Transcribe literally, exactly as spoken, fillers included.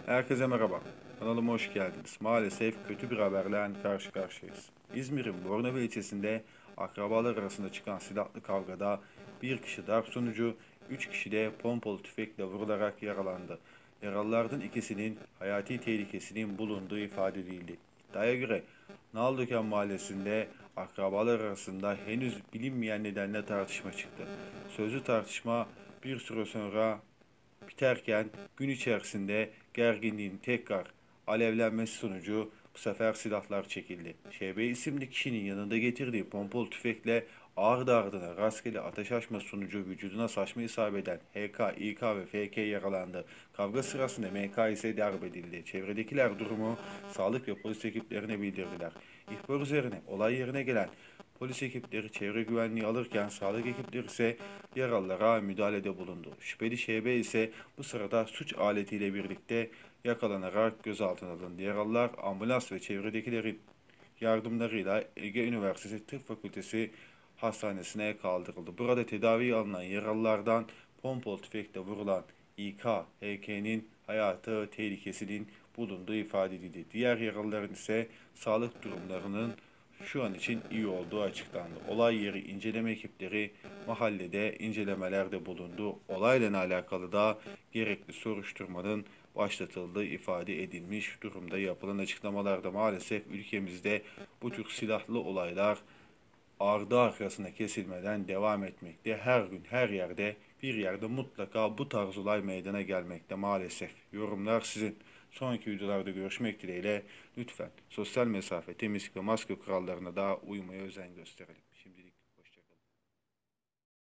Herkese merhaba. Kanalıma hoş geldiniz. Maalesef kötü bir haberle karşı karşıyayız. İzmir'in Bornova ilçesinde akrabalar arasında çıkan silahlı kavgada bir kişi darp sonucu, üç kişi de pompalı tüfekle vurularak yaralandı. Yaralılardan ikisinin hayati tehlikesinin bulunduğu ifade edildi. İddiaya göre Naldoken mahallesinde akrabalar arasında henüz bilinmeyen nedenle tartışma çıktı. Sözlü tartışma bir süre sonra biterken gün içerisinde gerginliğin tekrar alevlenmesi sonucu bu sefer silahlar çekildi. Ş B isimli kişinin yanında getirdiği pompalı tüfekle ardı ardına rastgele ateş açması sonucu vücuduna saçma isabet eden H K, İ K ve F K yaralandı. Kavga sırasında M K ise darp edildi. Çevredekiler durumu sağlık ve polis ekiplerine bildirdiler. İhbar üzerine olay yerine gelen polis ekipleri çevre güvenliği alırken sağlık ekipleri ise yaralılara müdahalede bulundu. Şüpheli Ş B ise bu sırada suç aletiyle birlikte yakalanarak gözaltına alındı. Yaralılar ambulans ve çevredekilerin yardımlarıyla Ege Üniversitesi Tıp Fakültesi hastanesine kaldırıldı. Burada tedavi alınan yaralılardan pompalı tüfekle vurulan İ K, H K'nin hayatı tehlikesinin bulunduğu ifade edildi. Diğer yaralıların ise sağlık durumlarının şu an için iyi olduğu açıklandı. Olay yeri inceleme ekipleri mahallede incelemelerde bulundu. Olayla alakalı da gerekli soruşturmanın başlatıldığı ifade edilmiş durumda. Yapılan açıklamalarda maalesef ülkemizde bu tür silahlı olaylar ardı arkasına kesilmeden devam etmekte. Her gün her yerde bir yerde mutlaka bu tarz olay meydana gelmekte maalesef. Yorumlar sizin. Sonraki videolarda görüşmek dileğiyle lütfen sosyal mesafe, temizlik ve maske kurallarına da uymaya özen gösterelim.